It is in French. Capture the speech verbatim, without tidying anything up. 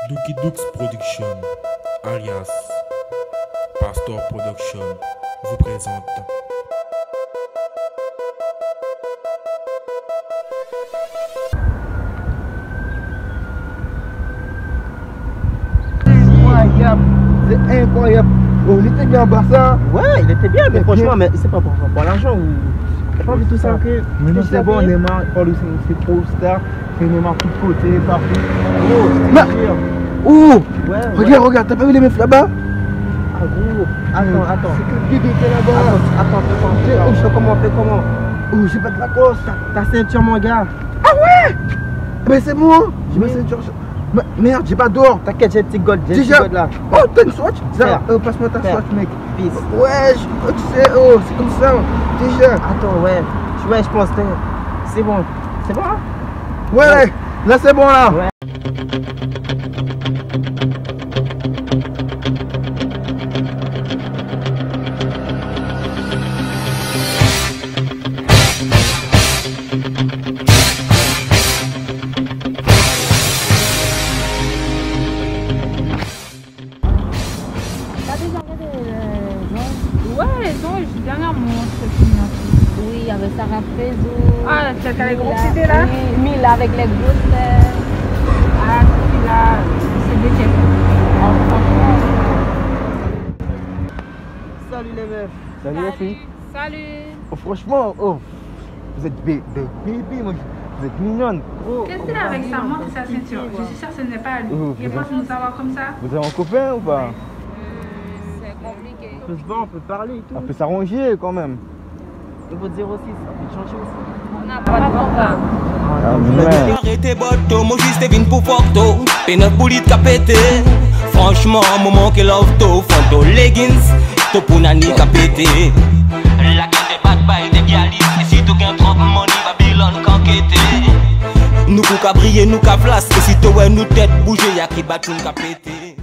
Dookie Dukes Production, alias Pastor Production, vous présente Incroyable, c'est incroyable. Oh, il était bien en bas ça. Ouais, il était bien, mais franchement, mais c'est pas pour, pour l'argent ou. T'as pas envie de tout ça, ok? Mais non, c'est bon, Neymar, c'est trop star. C'est Neymar tout de côté, partout. Oh, c'est Ouh, ouais, regarde, ouais. regarde, t'as pas vu les meufs là-bas? Ah gros, attends, attends. C'est que le bébé qui est là-bas. Attends, attends, attends. Je fais comment, on fait comment? Oh, j'ai pas de Lacoste. Ta ceinture, mon gars. Ah ouais? Mais c'est moi. J'ai ma ceinture. Merde, j'ai pas d'or. T'inquiète, j'ai un petit gold, j'ai un petit Déjà. gold là. Oh, t'as une swatch? Ça, euh, passe-moi ta Frère. swatch, mec. Peace. Ouais, je- oh, tu sais, oh, c'est comme ça. Déjà. Attends, ouais. Ouais, je pense que c'est bon. C'est bon, hein? Ouais, là c'est bon là. Ouais. T'as déjà regardé le Ouais, les anges, dernièrement, c'est fini. Oui, avec Sarah Frezo. Ah, celle qui a les grosses Mila- idées là. Oui, Mila avec les grosses têtes. Ah, celui-là, c'est des chefs. Oh, franchement. Salut les meufs. Salut les filles. Salut. Oh, franchement, oh, vous êtes bé- de bébé, moi, vous êtes mignonne. Oh, Qu'est-ce qu'il a avec sa montre et sa ceinture? Je suis sûre que ce n'est pas lui. Oh, Il est vous pas avez- censé nous avoir comme ça. vous avez un copain ou pas? C'est compliqué. On peut se voir, on peut parler et tout. On peut s'arranger quand même. Niveau zéro six, on peut changer aussi. On n'a pas de programme. Ah, mais... Arrêtez boto, moi juste vin pour photo. Peine boulit capété. Franchement, moment que love to. Fonto leggings, to pour nani capété. La gueule des bad boys, des galis. Et si tu gagnes trop de money, Babylon canquete. Nous pou ka briller, nous ka flasque. Et si tu ouais nous tête bouger, y'a qui bat nous capété.